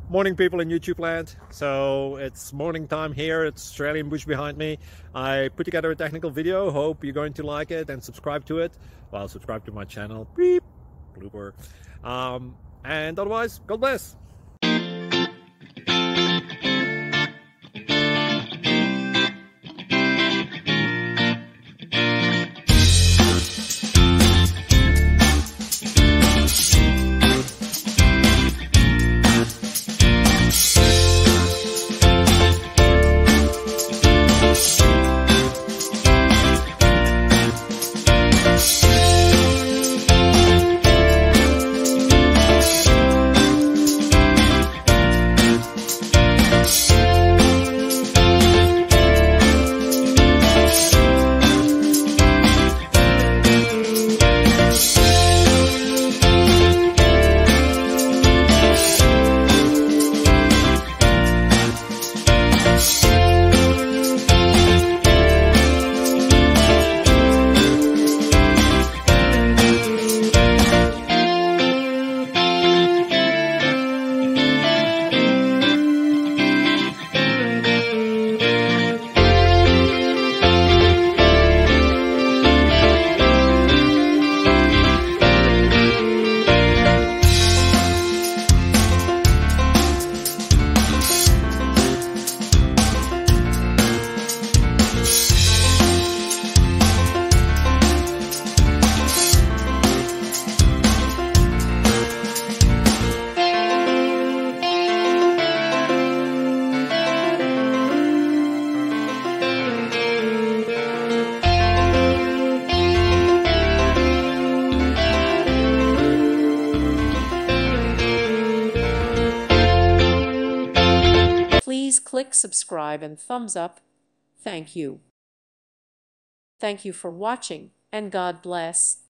Morning, people in YouTube land. So it's morning time here. It's Australian bush behind me. I put together a technical video. Hope you're going to like it and subscribe to it. Well, subscribe to my channel. Beep, blooper. And otherwise, God bless. Please click subscribe and thumbs up. Thank you. Thank you for watching, and God bless.